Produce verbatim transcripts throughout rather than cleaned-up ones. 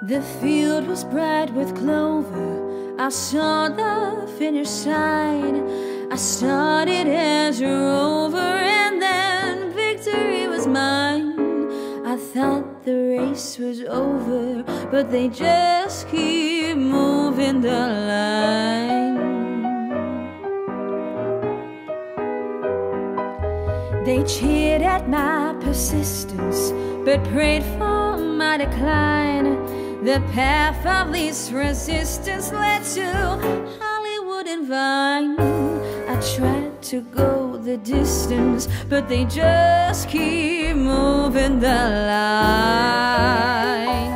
The field was bright with clover. I saw the finish sign. I started as a rover, and then victory was mine. I thought the race was over, but they just keep moving the line. They cheered at my persistence, but prayed for my decline. The path of least resistance led to Hollywood and Vine. I tried to go the distance, but they just keep moving the line.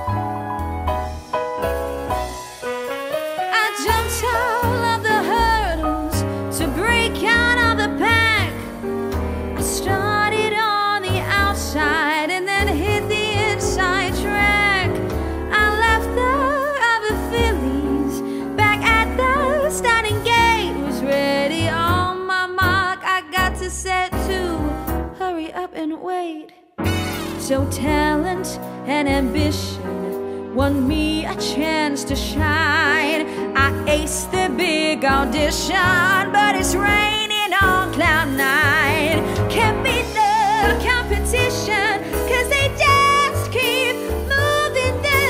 I jumped all of the hurdles to break out of the pack. I started on the outside and then hit the inside track. I left the other fillies back at the starting gate. Was ready on my mark, I got to set to hurry up and wait. So talent and ambition won me a chance to shine. I aced the big audition, but it's raining on cloud nine. Can't beat the competition, cause they just keep moving the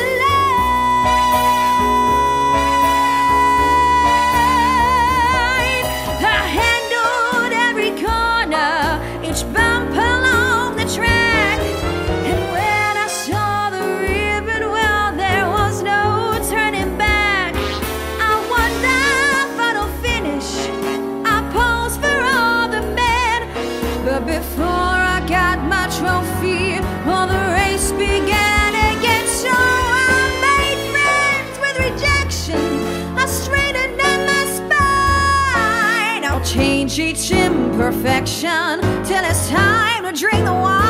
line. I handled every corner, each bump along the track. And when I saw the ribbon, well, there was no turning back. I won the final finish, I posed for all the men. But before I got my trophy, well, the race began again. So I made friends with rejection, I straightened up my spine. I'll change each imperfection till it's time to drink the wine.